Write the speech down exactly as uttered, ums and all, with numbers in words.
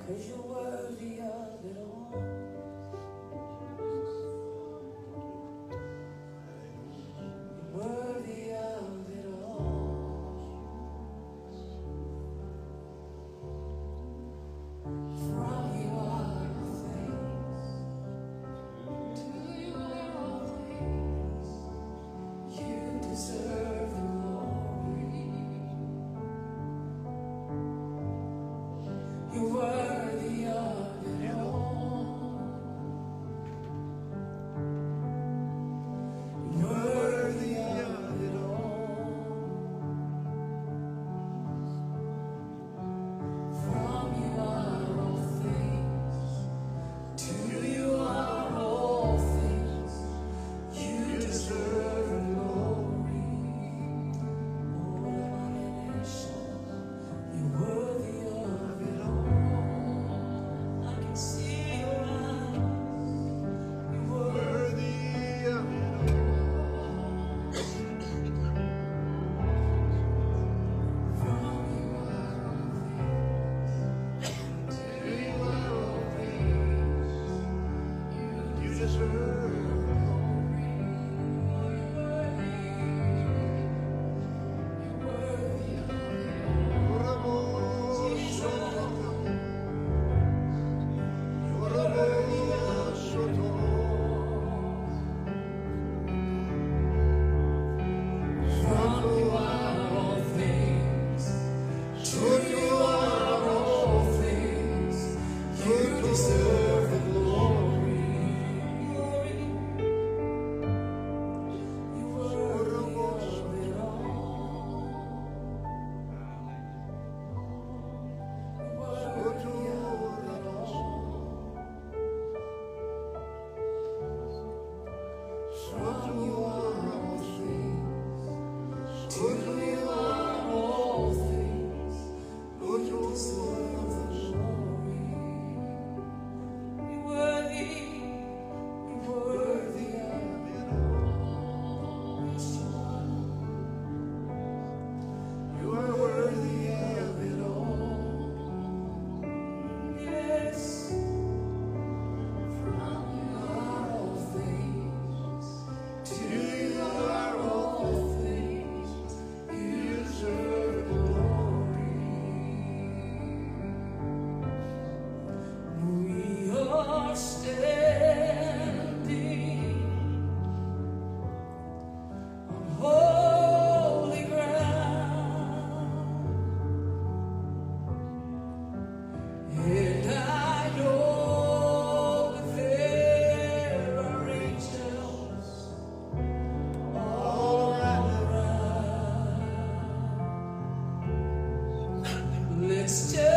'cause you're worthy of it all. You're worthy of it all. From you are all things, to you are all things. You deserve the glory. You're worthy of it all. You're worthy of it all. From you are all things, to you are all things. You deserve the glory. You're worthy of it all. I can see your eyes. You're worthy of it all. From you are all things, to you are all things. You deserve the glory. You're worthy. You're worthy of it all. Jesus. From you are all things, to you are all things. You deserve the glory. You're worthy of it all. You're worthy of it all. From you are all things, to you are all things. You deserve the glory. You're worthy, you're worthy of it all. Yes, you are. You are worthy of it all. Yes. From you are all things, to you are all things. You deserve the glory. We are standing on holy ground, and I know that there are angels all around. Let's just